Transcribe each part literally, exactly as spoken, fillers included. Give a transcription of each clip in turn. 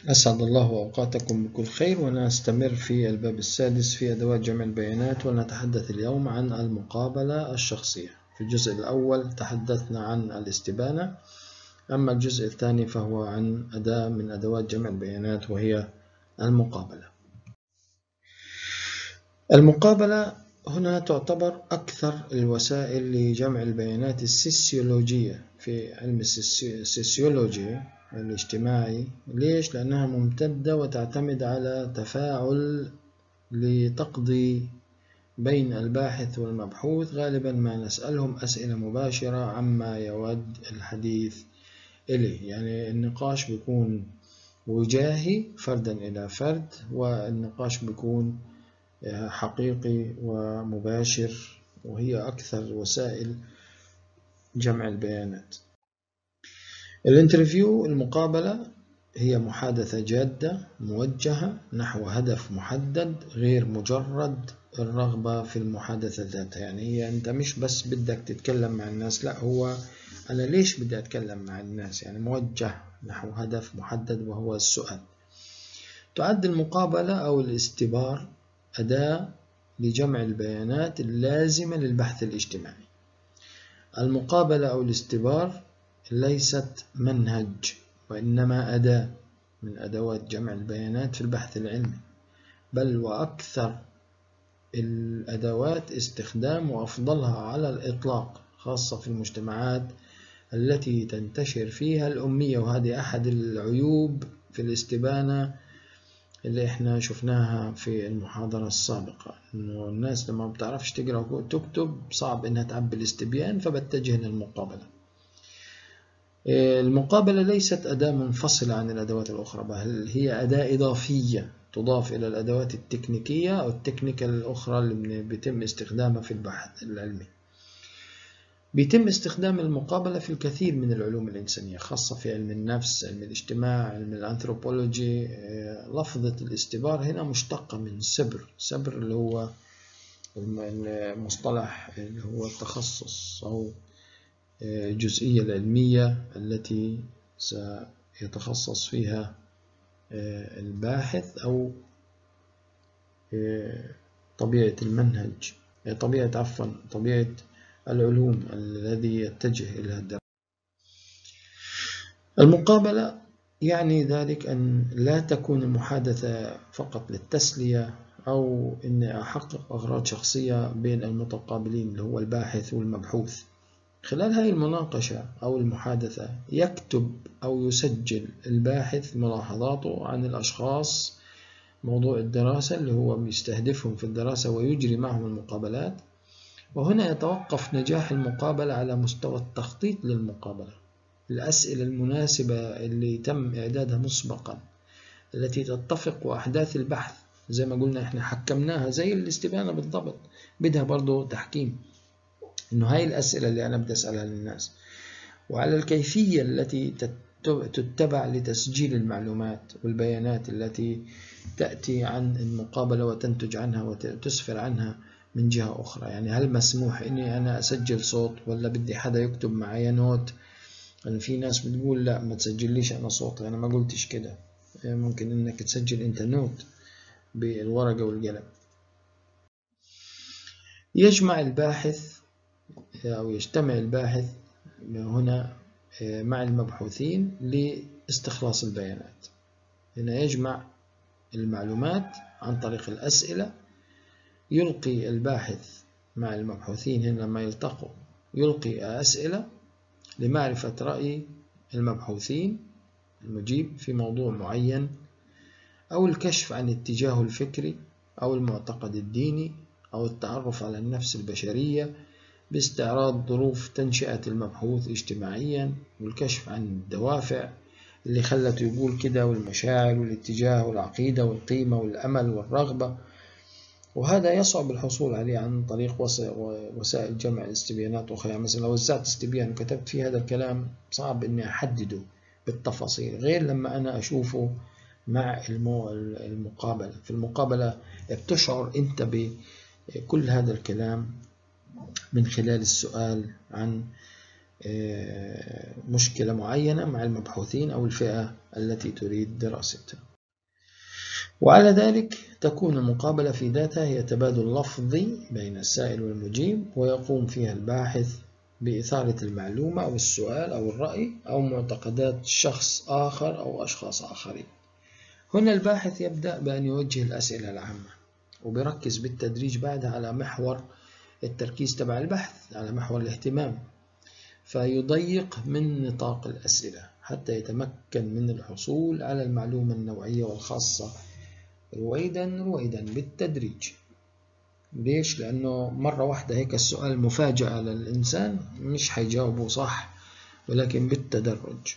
أسعد الله أوقاتكم بكل خير، ونستمر في الباب السادس في أدوات جمع البيانات، ونتحدث اليوم عن المقابلة الشخصية. في الجزء الأول تحدثنا عن الاستبانة، أما الجزء الثاني فهو عن أداة من أدوات جمع البيانات وهي المقابلة. المقابلة هنا تعتبر أكثر الوسائل لجمع البيانات السيسيولوجية في علم السيسيولوجيا الاجتماعي. ليش؟ لأنها ممتدة وتعتمد على تفاعل لتقضي بين الباحث والمبحوث. غالبا ما نسألهم أسئلة مباشرة عما يود الحديث إليه، يعني النقاش بيكون وجاهي فردا إلى فرد، والنقاش بيكون حقيقي ومباشر، وهي أكثر وسائل جمع البيانات. الانترفيو المقابلة هي محادثة جادة موجهة نحو هدف محدد، غير مجرد الرغبة في المحادثة ذاتها. يعني هي أنت مش بس بدك تتكلم مع الناس، لا، هو أنا ليش بدي أتكلم مع الناس، يعني موجه نحو هدف محدد وهو السؤال. تعد المقابلة أو الاستبار أداة لجمع البيانات اللازمة للبحث الاجتماعي. المقابلة أو الاستبار ليست منهج، وإنما أداة من أدوات جمع البيانات في البحث العلمي، بل وأكثر الأدوات استخدام وأفضلها على الإطلاق، خاصة في المجتمعات التي تنتشر فيها الأمية. وهذه أحد العيوب في الاستبانة اللي احنا شفناها في المحاضرة السابقة، انه الناس لما ما بتعرفش تقرأ وتكتب صعب انها تعبي الاستبيان، فبتجه للمقابلة. المقابلة ليست أداة منفصلة عن الأدوات الأخرى، بل هي أداة إضافية تضاف إلى الأدوات التكنيكية أو التكنيكال الأخرى اللي بيتم استخدامها في البحث العلمي. بيتم استخدام المقابلة في الكثير من العلوم الإنسانية، خاصة في علم النفس، علم الاجتماع، علم الأنثروبولوجي. لفظة الاستبار هنا مشتقة من سبر. سبر اللي هو المصطلح اللي هو التخصص أو الجزئية العلمية التي سيتخصص فيها الباحث، أو طبيعة المنهج، طبيعة عفوا طبيعة العلوم الذي يتجه إلى الدراسة. المقابلة يعني ذلك أن لا تكون المحادثة فقط للتسلية أو أن أحقق أغراض شخصية بين المتقابلين اللي هو الباحث والمبحوث. خلال هذه المناقشة أو المحادثة يكتب أو يسجل الباحث ملاحظاته عن الأشخاص موضوع الدراسة اللي هو بيستهدفهم في الدراسة، ويجري معهم المقابلات. وهنا يتوقف نجاح المقابلة على مستوى التخطيط للمقابلة، الأسئلة المناسبة اللي تم إعدادها مسبقا التي تتفق وأحداث البحث. زي ما قلنا إحنا حكمناها زي الاستبانة بالضبط، بدها برضو تحكيم، إنه هاي الأسئلة اللي أنا بدي أسألها للناس، وعلى الكيفية التي تتبع لتسجيل المعلومات والبيانات التي تأتي عن المقابلة وتنتج عنها وتسفر عنها من جهة أخرى. يعني هل مسموح إني أنا أسجل صوت، ولا بدي حدا يكتب معايا نوت؟ يعني في ناس بتقول لا، ما تسجليش أنا صوتي، أنا ما قلتش كده. ممكن إنك تسجل أنت نوت بالورقة والقلم. يجمع الباحث أو يجتمع الباحث هنا مع المبحوثين لاستخلاص البيانات. هنا يجمع المعلومات عن طريق الأسئلة. يلقي الباحث مع المبحوثين هنا لما يلتقوا يلقي أسئلة لمعرفة رأي المبحوثين المجيب في موضوع معين، أو الكشف عن اتجاهه الفكري أو المعتقد الديني، أو التعرف على النفس البشرية باستعراض ظروف تنشئة المبحوث اجتماعيا، والكشف عن الدوافع اللي خلته يقول كده، والمشاعر والاتجاه والعقيدة والقيمة والأمل والرغبة. وهذا يصعب الحصول عليه عن طريق وسائل جمع الاستبيانات أخرى. يعني مثلا لو وزعت استبيان وكتبت فيه هذا الكلام صعب إني أحدده بالتفاصيل، غير لما أنا أشوفه مع المقابلة. في المقابلة بتشعر أنت بكل هذا الكلام من خلال السؤال عن مشكلة معينة مع المبحوثين أو الفئة التي تريد دراستها. وعلى ذلك تكون المقابلة في ذاتها هي تبادل لفظي بين السائل والمجيب، ويقوم فيها الباحث بإثارة المعلومة أو السؤال أو الرأي أو معتقدات شخص آخر أو أشخاص آخرين. هنا الباحث يبدأ بأن يوجه الأسئلة العامة، وبيركز بالتدريج بعدها على محور التركيز تبع البحث، على محور الاهتمام، فيضيق من نطاق الأسئلة حتى يتمكن من الحصول على المعلومة النوعية والخاصة رويدا رويدا بالتدريج. ليش؟ لأنه مرة واحدة هيك السؤال مفاجأة للإنسان مش حيجاوبه صح، ولكن بالتدرج.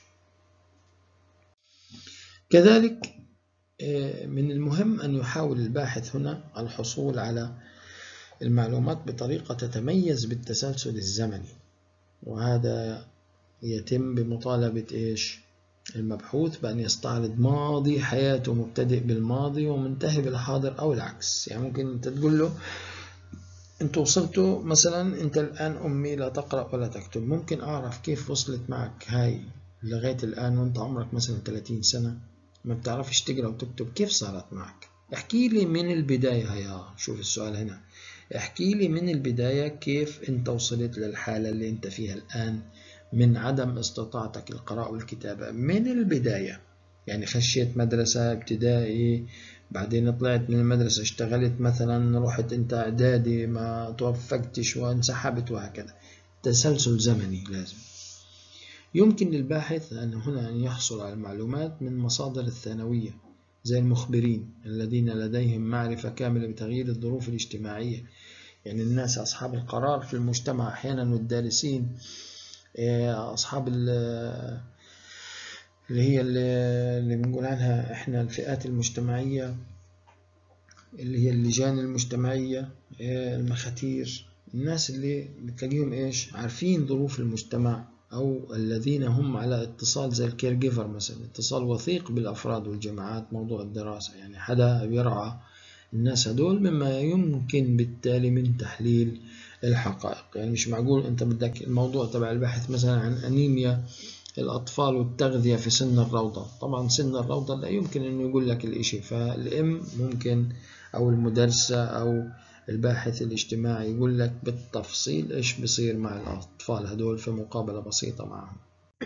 كذلك من المهم أن يحاول الباحث هنا الحصول على المعلومات بطريقة تتميز بالتسلسل الزمني، وهذا يتم بمطالبة إيش؟ المبحوث بأن يستعرض ماضي حياته مبتدئ بالماضي ومنتهي بالحاضر أو العكس. يعني ممكن أنت تقول له أنت وصلتوا مثلا، أنت الآن أمي لا تقرأ ولا تكتب، ممكن أعرف كيف وصلت معك هاي لغاية الآن وأنت عمرك مثلا ثلاثين سنة ما بتعرفش تقرأ وتكتب، كيف صارت معك؟ احكي لي من البداية. هيا شوف السؤال هنا، احكي لي من البداية كيف أنت وصلت للحالة اللي أنت فيها الآن من عدم استطاعتك القراءة والكتابة من البداية. يعني خشيت مدرسة ابتدائي، بعدين طلعت من المدرسة اشتغلت مثلا، رحت أنت إعدادي ما توفقتش وانسحبت، وهكذا. تسلسل زمني لازم. يمكن للباحث أن هنا أن يحصل على المعلومات من مصادر الثانوية زي المخبرين الذين لديهم معرفة كاملة بتغيير الظروف الاجتماعية، يعني الناس أصحاب القرار في المجتمع أحيانا، والدارسين أصحاب اللي هي اللي بنقول عنها إحنا الفئات المجتمعية، اللي هي اللجان المجتمعية، المخاتير، الناس اللي بتلاقيهم إيش عارفين ظروف المجتمع، أو الذين هم على اتصال زي الكير جيفر مثلا، اتصال وثيق بالأفراد والجماعات موضوع الدراسة، يعني حدا بيرعى الناس هدول، مما يمكن بالتالي من تحليل الحقائق. يعني مش معقول أنت بدك الموضوع تبع البحث مثلا عن أنيميا الأطفال والتغذية في سن الروضة، طبعا سن الروضة لا يمكن أنه يقول لك الإشي، فالأم ممكن أو المدرسة أو الباحث الاجتماعي يقول لك بالتفصيل إيش بصير مع الأطفال هدول في مقابلة بسيطة معهم.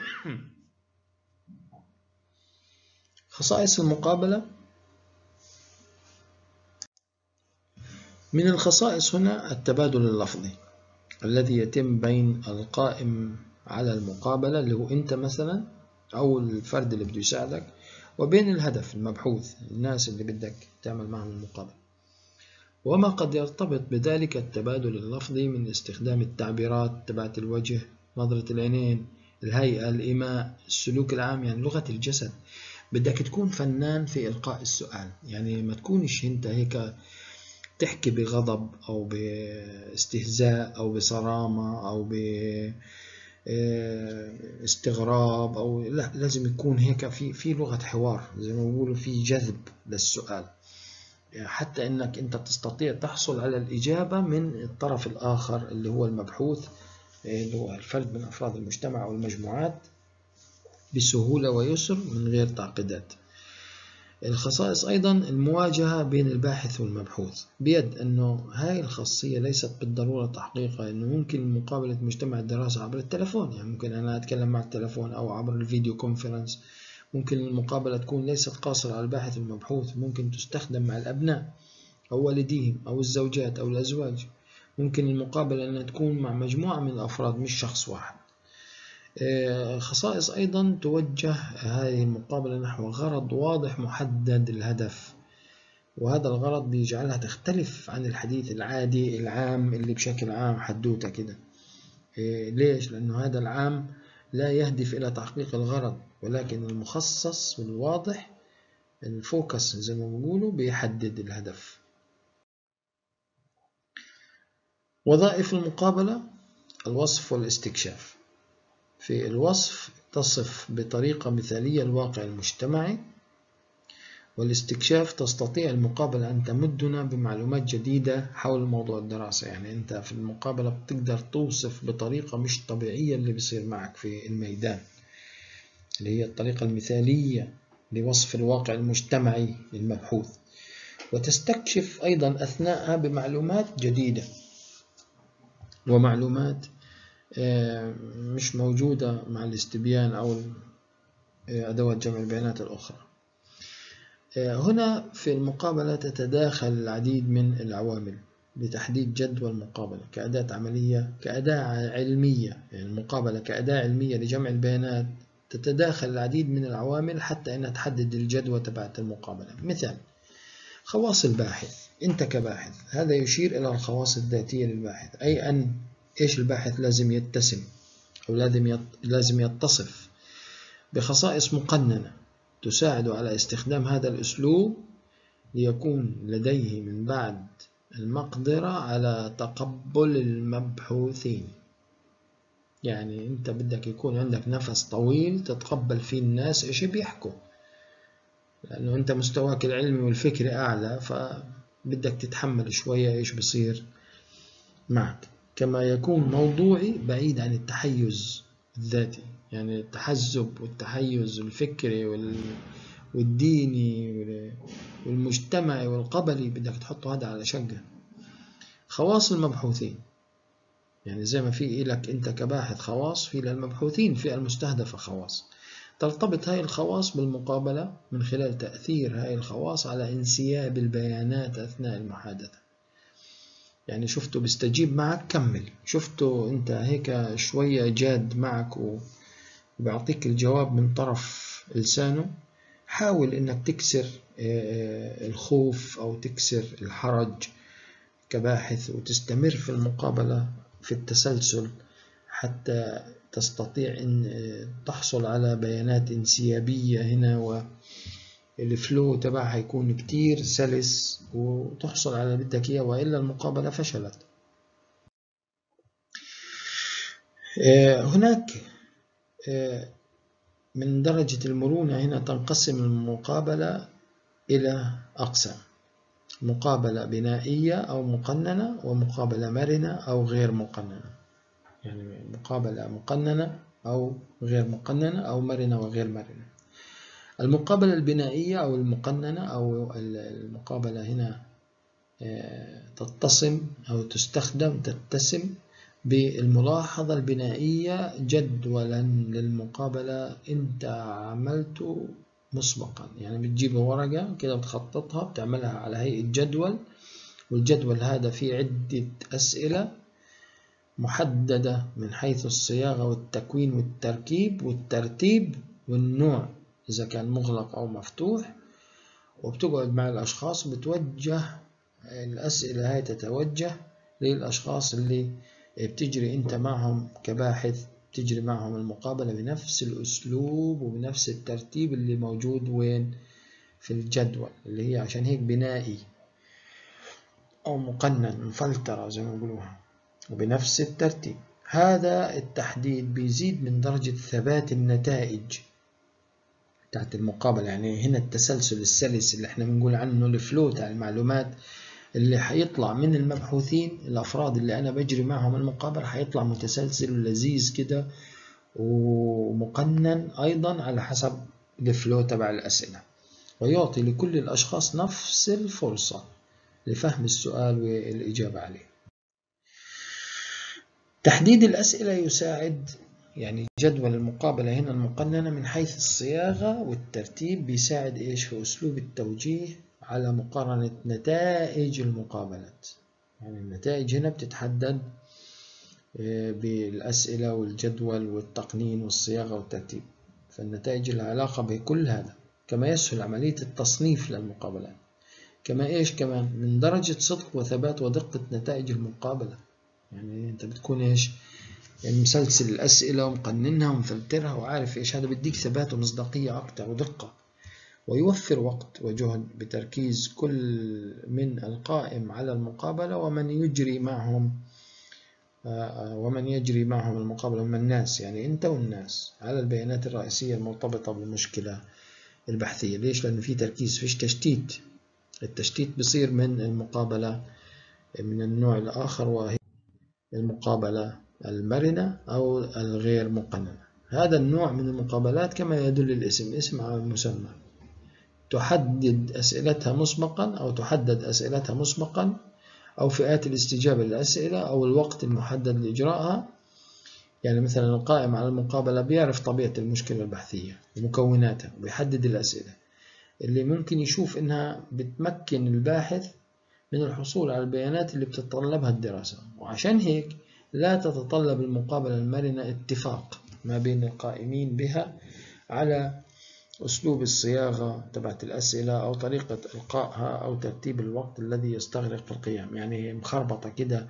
خصائص المقابلة. من الخصائص هنا التبادل اللفظي الذي يتم بين القائم على المقابلة اللي هو أنت مثلا أو الفرد اللي بده يساعدك، وبين الهدف المبحوث الناس اللي بدك تعمل معهم المقابلة. وما قد يرتبط بذلك التبادل اللفظي من استخدام التعبيرات تبعت الوجه، نظرة العينين، الهيئة، الإيماء، السلوك العام، يعني لغة الجسد. بدك تكون فنان في إلقاء السؤال، يعني ما تكونش أنت هيك تحكي بغضب أو باستهزاء أو بصرامة أو باستغراب أو لا، لازم يكون هيك في في لغة حوار زي ما بيقولوا، في جذب للسؤال، حتى انك انت تستطيع تحصل على الإجابة من الطرف الآخر اللي هو المبحوث، اللي هو الفرد من أفراد المجتمع أو المجموعات، بسهولة ويسر من غير تعقيدات. الخصائص أيضا المواجهة بين الباحث والمبحوث، بيد أنه هاي الخاصية ليست بالضرورة تحقيقها، أنه ممكن مقابلة مجتمع الدراسة عبر التلفون، يعني ممكن أنا أتكلم مع التلفون أو عبر الفيديو كونفرنس. ممكن المقابلة تكون ليست قاصرة على الباحث والمبحوث، ممكن تستخدم مع الأبناء أو والديهم أو الزوجات أو الأزواج. ممكن المقابلة أنها تكون مع مجموعة من الأفراد مش شخص واحد. خصائص أيضا توجه هذه المقابلة نحو غرض واضح محدد الهدف، وهذا الغرض بيجعلها تختلف عن الحديث العادي العام اللي بشكل عام حدوته كده. ليش؟ لأنه هذا العام لا يهدف إلى تحقيق الغرض، ولكن المخصص والواضح الفوكس زي ما بيقولوا بيحدد الهدف. وظائف المقابلة: الوصف والاستكشاف. في الوصف تصف بطريقة مثالية الواقع المجتمعي، والاستكشاف تستطيع المقابلة أن تمدنا بمعلومات جديدة حول موضوع الدراسة. يعني أنت في المقابلة بتقدر توصف بطريقة مش طبيعية اللي بيصير معك في الميدان، اللي هي الطريقة المثالية لوصف الواقع المجتمعي للمبحوث، وتستكشف أيضا أثناءها بمعلومات جديدة ومعلومات مش موجودة مع الاستبيان أو أدوات جمع البيانات الأخرى. هنا في المقابلة تتداخل العديد من العوامل لتحديد جدوى المقابلة كأداة عملية كأداة علمية. يعني المقابلة كأداة علمية لجمع البيانات تتداخل العديد من العوامل حتى أنها تحدد الجدوى تبعت المقابلة. مثال خواص الباحث. أنت كباحث، هذا يشير إلى الخواص الذاتية للباحث، أي أن إيش الباحث لازم يتسم أو لازم لازم يتصف بخصائص مقننة تساعد على استخدام هذا الأسلوب ليكون لديه من بعد المقدرة على تقبل المبحوثين. يعني أنت بدك يكون عندك نفس طويل تتقبل فيه الناس إيش بيحكوا، لأنه أنت مستواك العلمي والفكري أعلى، فبدك تتحمل شوية إيش بصير معك. كما يكون موضوعي بعيد عن التحيز الذاتي، يعني التحزب والتحيز الفكري والديني والمجتمعي والقبلي بدك تحطه هذا على شقة. خواص المبحوثين، يعني زي ما في لك أنت كباحث خواص، في للمبحوثين في المستهدفة خواص. ترتبط هاي الخواص بالمقابلة من خلال تأثير هاي الخواص على انسياب البيانات أثناء المحادثة. يعني شفته بيستجيب معك كمل، شفته أنت هيك شوية جاد معك وبيعطيك الجواب من طرف لسانه، حاول أنك تكسر الخوف أو تكسر الحرج كباحث وتستمر في المقابلة في التسلسل حتى تستطيع أن تحصل على بيانات انسيابية هنا، والفلو تبعها يكون كتير سلس وتحصل على اللي بدك إياه، وإلا المقابلة فشلت. هناك من درجة المرونة هنا تنقسم المقابلة إلى أقسام: مقابلة بنائية أو مقننة، ومقابلة مرنة أو غير مقننة. يعني مقابلة مقننة أو غير مقننة أو مرنة وغير مرنة. المقابلة البنائية أو المقننة أو المقابلة هنا تتصم أو تستخدم تتسم بالملاحظة البنائية جدولا للمقابلة أنت عملته مسبقا. يعني بتجيب ورقة كده بتخططها بتعملها على هيئة جدول، والجدول هذا فيه عدة أسئلة محددة من حيث الصياغة والتكوين والتركيب والترتيب والنوع إذا كان مغلق أو مفتوح، وبتقعد مع الأشخاص بتوجه الأسئلة هاي تتوجه للأشخاص اللي بتجري أنت معهم كباحث، بتجري معهم المقابلة بنفس الأسلوب وبنفس الترتيب اللي موجود وين في الجدول، اللي هي عشان هيك بنائي أو مقنن مفلترة زي ما بيقولوها، وبنفس الترتيب. هذا التحديد بيزيد من درجة ثبات النتائج بتاعت المقابلة. يعني هنا التسلسل السلس اللي احنا بنقول عنه الفلو تاع المعلومات اللي حيطلع من المبحوثين، الأفراد اللي أنا بجري معهم المقابلة، حيطلع متسلسل ولذيذ كده ومقنن أيضا على حسب الفلو تبع الأسئلة، ويعطي لكل الأشخاص نفس الفرصة لفهم السؤال والإجابة عليه. تحديد الأسئلة يساعد، يعني جدول المقابلة هنا المقننة من حيث الصياغة والترتيب بيساعد إيش في أسلوب التوجيه على مقارنة نتائج المقابلات. يعني النتائج هنا بتتحدد بالأسئلة والجدول والتقنين والصياغة والترتيب، فالنتائج لها علاقة بكل هذا. كما يسهل عملية التصنيف للمقابلات، كما إيش كمان من درجة صدق وثبات ودقة نتائج المقابلة. يعني أنت بتكون إيش يعني مسلسل الأسئلة ومقننها ومفلترها وعارف إيش، هذا بديك ثبات ومصداقية أكتر ودقة، ويوفر وقت وجهد بتركيز كل من القائم على المقابلة ومن يجري معهم ومن يجري معهم المقابلة من الناس، يعني أنت والناس، على البيانات الرئيسية المرتبطة بالمشكلة البحثية. ليش؟ لأنه في تركيز، فيش تشتيت. التشتيت بصير من المقابلة من النوع الآخر، وهي المقابلة المرنة أو الغير مقننة. هذا النوع من المقابلات كما يدل الاسم، اسم على المسمى، تحدد أسئلتها مسبقا أو تحدد أسئلتها مسبقا، أو فئات الاستجابة للأسئلة، أو الوقت المحدد لإجراءها. يعني مثلا القائم على المقابلة بيعرف طبيعة المشكلة البحثية ومكوناتها وبيحدد الأسئلة اللي ممكن يشوف إنها بتمكن الباحث من الحصول على البيانات اللي بتتطلبها الدراسة. وعشان هيك لا تتطلب المقابلة المرنة اتفاق ما بين القائمين بها على أسلوب الصياغة تبعت الأسئلة أو طريقة إلقائها أو ترتيب الوقت الذي يستغرق في القيام. يعني مخربطة كده،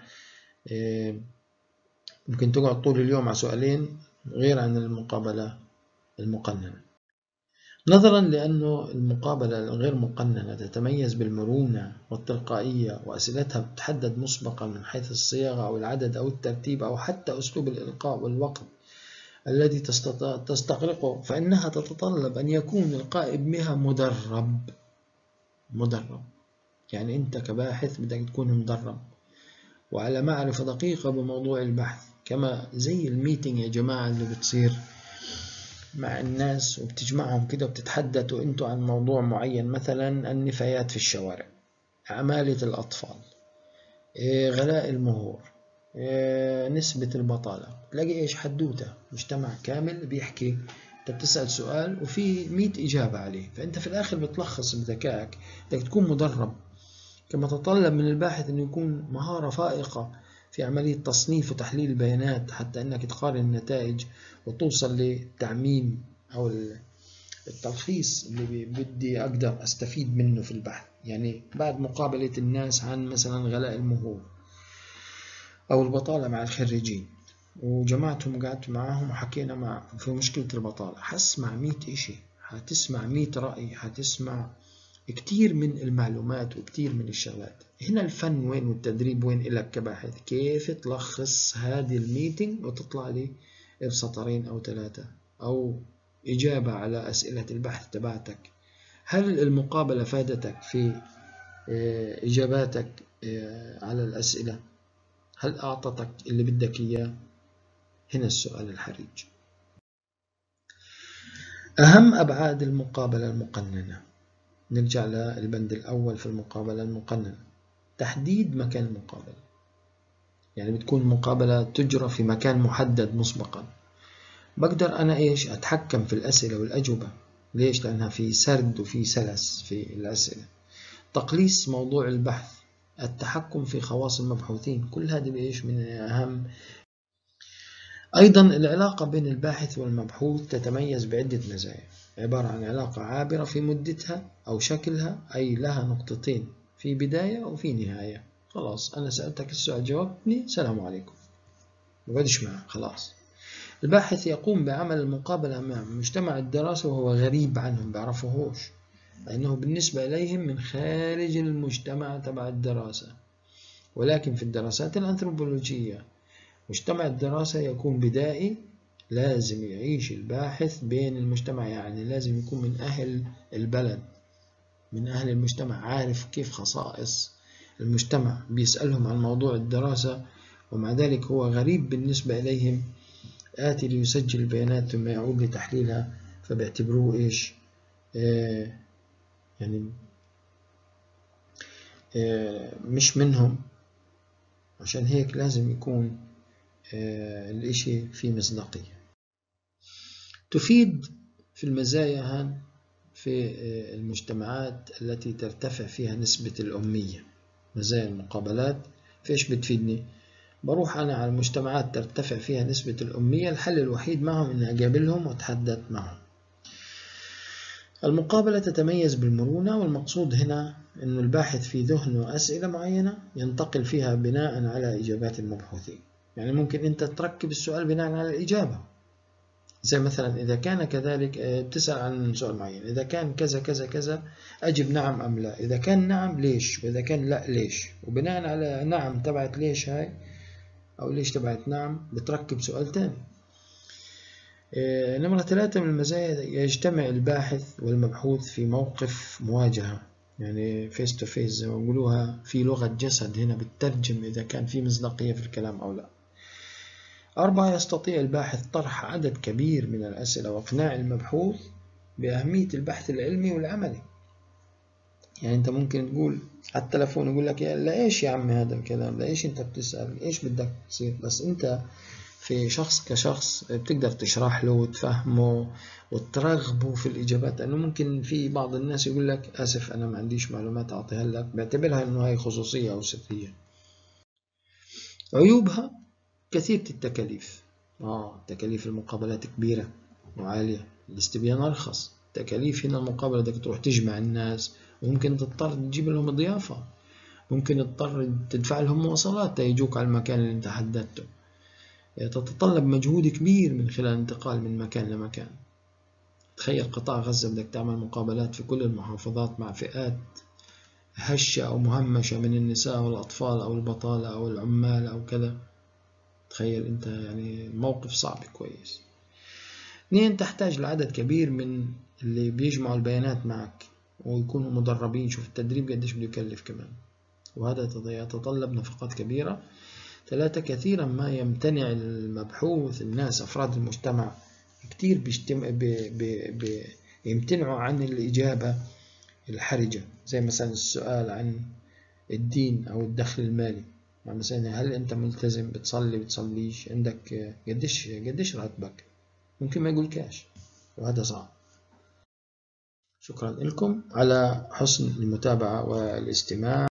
ممكن تقعد طول اليوم على سؤالين غير عن المقابلة المقننة. نظرا لأنه المقابلة الغير مقننة تتميز بالمرونة والتلقائية، وأسئلتها بتحدد مسبقا من حيث الصياغة أو العدد أو الترتيب أو حتى أسلوب الإلقاء والوقت الذي تستغرقه، فإنها تتطلب أن يكون القائم بها مدرب. مدرب يعني أنت كباحث بدك تكون مدرب وعلى معرفة دقيقة بموضوع البحث، كما زي الميتنج يا جماعة اللي بتصير مع الناس وبتجمعهم كده وبتتحدثوا انتوا عن موضوع معين، مثلا النفايات في الشوارع، عمالة الأطفال، غلاء المهور، نسبة البطالة. تلاقي ايش حدوتة مجتمع كامل بيحكي، انت بتسأل سؤال وفي مئة إجابة عليه، فانت في الآخر بتلخص بذكائك. بدك تكون مدرب، كما تطلب من الباحث أن يكون مهارة فائقة في عملية تصنيف وتحليل البيانات حتى أنك تقارن النتائج وتوصل للتعميم أو التلخيص اللي بدي أقدر أستفيد منه في البحث. يعني بعد مقابلة الناس عن مثلا غلاء المهور أو البطالة مع الخريجين، وجمعتهم قعدت معهم وحكينا مع في مشكلة البطالة، حسمع مئة إشي، حتسمع مئة رأي، حتسمع كتير من المعلومات وكتير من الشغلات. هنا الفن وين والتدريب وين إلك كباحث؟ كيف تلخص هذه الميتنج وتطلع لي بسطرين أو ثلاثة أو إجابة على أسئلة البحث تبعتك. هل المقابلة فادتك في إجاباتك على الأسئلة؟ هل أعطتك اللي بدك إياه؟ هنا السؤال الحرج. أهم أبعاد المقابلة المقننة، نرجع للبند الأول في المقابلة المقننة، تحديد مكان المقابلة. يعني بتكون المقابلة تجرى في مكان محدد مسبقا، بقدر أنا إيش أتحكم في الأسئلة والأجوبة. ليش؟ لأنها في سرد وفي سلس في الأسئلة. تقليص موضوع البحث، التحكم في خواص المبحوثين، كل هذه إيش من أهم. أيضا العلاقة بين الباحث والمبحوث تتميز بعدة مزايا، عبارة عن علاقة عابرة في مدتها أو شكلها، أي لها نقطتين في بداية وفي نهاية. خلاص أنا سألتك السؤال جاوبتني، سلام عليكم، مقعدش معه خلاص. الباحث يقوم بعمل المقابلة مع مجتمع الدراسة وهو غريب عنهم، بيعرفوهوش، لأنه بالنسبة إليهم من خارج المجتمع تبع الدراسة. ولكن في الدراسات الأنثروبولوجية مجتمع الدراسة يكون بدائي، لازم يعيش الباحث بين المجتمع، يعني لازم يكون من أهل البلد، من أهل المجتمع، عارف كيف خصائص المجتمع، بيسألهم عن موضوع الدراسة، ومع ذلك هو غريب بالنسبة إليهم، آتي ليسجل البيانات ثم يعود لتحليلها، فبيعتبروه إيش آه يعني آه مش منهم. عشان هيك لازم يكون آه الإشي في مصداقية. تفيد في المزايا هان في المجتمعات التي ترتفع فيها نسبة الأمية. مزايا المقابلات فيش بتفيدني؟ بروح أنا على المجتمعات ترتفع فيها نسبة الأمية، الحل الوحيد معهم إني أقابلهم وأتحدث معهم. المقابلة تتميز بالمرونة، والمقصود هنا أن الباحث في ذهنه أسئلة معينة ينتقل فيها بناء على إجابات المبحوثين. يعني ممكن أنت تركب السؤال بناء على الإجابة، زي مثلا إذا كان كذلك بتسأل عن سؤال معين، إذا كان كذا كذا كذا أجب نعم أم لا، إذا كان نعم ليش، وإذا كان لا ليش، وبناء على نعم تبعت ليش هاي أو ليش تبعت نعم بتركب سؤال تاني. نمرة ثلاثة من المزايا، يجتمع الباحث والمبحوث في موقف مواجهة، يعني فيس تو فيس زي ما بيقولوها، في لغة جسد هنا بتترجم إذا كان في مصداقية في الكلام أو لا. أربعة، يستطيع الباحث طرح عدد كبير من الأسئلة وإقناع المبحوث بأهمية البحث العلمي والعملي. يعني أنت ممكن تقول على التلفون يقول لك يا لا إيش يا عمي هذا الكلام، لا إيش أنت بتسأل، إيش بدك تصير، بس أنت في شخص كشخص بتقدر تشرح له وتفهمه وترغبه في الإجابات. لأنه ممكن في بعض الناس يقول لك آسف أنا ما عنديش معلومات أعطيها لك، بعتبرها أنه هي خصوصية أو سرية. عيوبها كثيرة التكاليف. آه تكاليف المقابلات كبيرة وعالية، الاستبيان أرخص. تكاليف هنا المقابلة بدك تروح تجمع الناس، وممكن تضطر تجيب لهم ضيافة، ممكن تضطر تدفع لهم مواصلات يجوك على المكان اللي انت حددته. تتطلب مجهود كبير من خلال الانتقال من مكان لمكان. تخيل قطاع غزة بدك تعمل مقابلات في كل المحافظات مع فئات هشة أو مهمشة من النساء والأطفال أو البطالة أو العمال أو كذا. تخيل أنت، يعني موقف صعب كويس. اثنين، تحتاج لعدد كبير من اللي بيجمعوا البيانات معك ويكونوا مدربين. شوف التدريب قديش بده يكلف كمان، وهذا يتطلب نفقات كبيرة. ثلاثة، كثيرا ما يمتنع المبحوث، الناس أفراد المجتمع كتير بيجتمع بي بي بي يمتنعوا عن الإجابة الحرجة، زي مثلا السؤال عن الدين أو الدخل المالي. يعني مثلا هل أنت ملتزم، بتصلي بتصليش، عندك قديش قديش راتبك، ممكن ما يقول كاش، وهذا صعب. شكرا لكم على حسن المتابعة والاستماع.